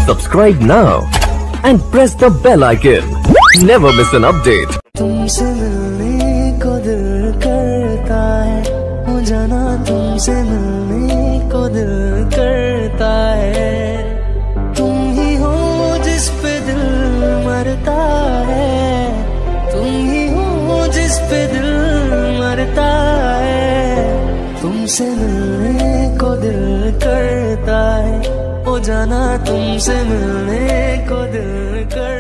Subscribe now and press the bell icon. Never miss an update. तुमसे मिलने को दिल करता है, हो जाना तुमसे मिलने को दिल करता है। तुम ही हो जिस पे दिल मरता है, तुम ही हो जिस पे दिल मरता है। तुमसे मिलने को दिल करता है, हो जाना तुमसे मिलने को दिल करता है।